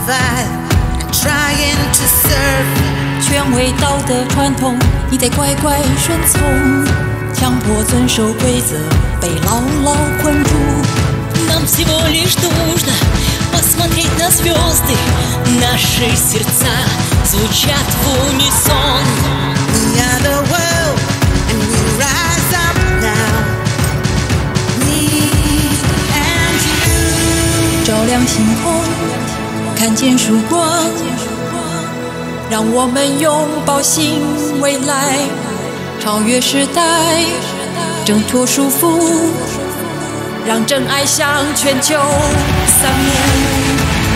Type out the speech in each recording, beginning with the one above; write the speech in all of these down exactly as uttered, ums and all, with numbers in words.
survive and trying to serve. 权威道德传统，你得乖乖顺从，强迫遵守规则，被牢牢困住。 Нам всего лишь нужно посмотреть на звезды, наши сердца звучат в унисон. We are the world, and we rise up now. Me and you. 照亮星空，看见曙光，让我们拥抱新未来，超越时代，挣脱束缚，让真爱向全球散布。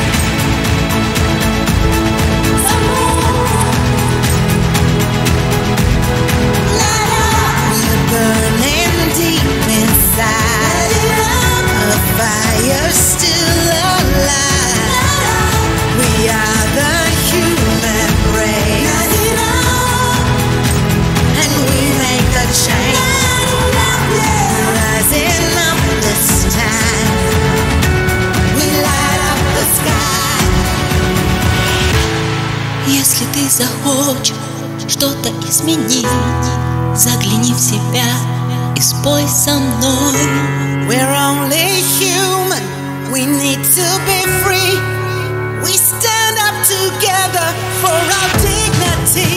Fire still alive. We are the human race, and we make a change. Rising up this time, we light up the sky. Если ты захочешь что-то изменить, загляни в себя и спой со мной. We're only human, we need to be free. We stand up together for our dignity.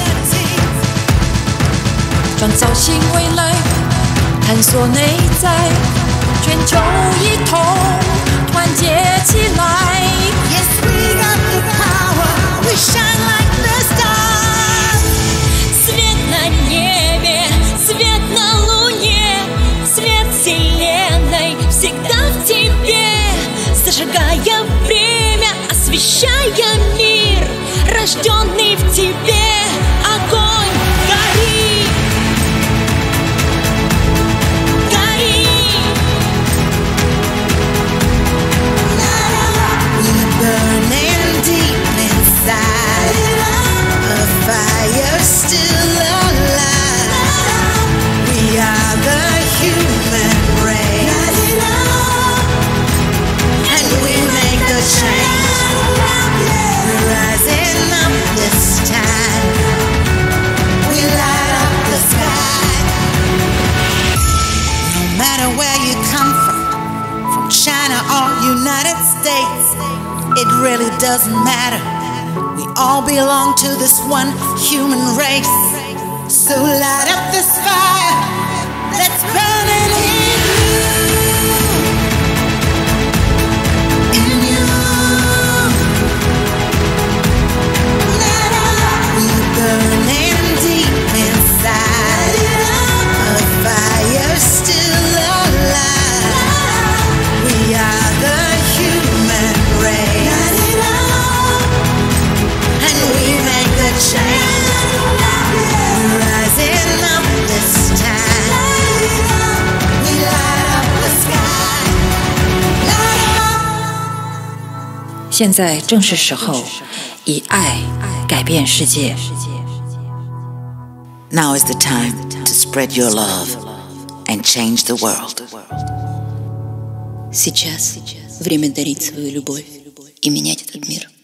创造新未来，探索内在，全球一同团结起来。 Yes, we got the power, we shine like the stars. свет на небе, свет на луне, свет вселенной всегда в тебе, зажигая время, освещая мир, рожденный в тебе огонь, гори, гори. We're burning deep inside, a fire still alive. We are the human race, and we make a change. We're rising up this time, we light up the sky. No matter where you come from, from China or United States, it really doesn't matter. We all belong to this one human race. So light up this fire that's burning in you, in you. Light up. We're burning deep inside, a fire still alive. We are the human race, and we make the change. We're rising up this time. We light up the sky. Light up. 现在正是时候，以爱改变世界。 Now is the time to spread your love and change the world. Сейчас время дарить свою любовь и менять этот мир.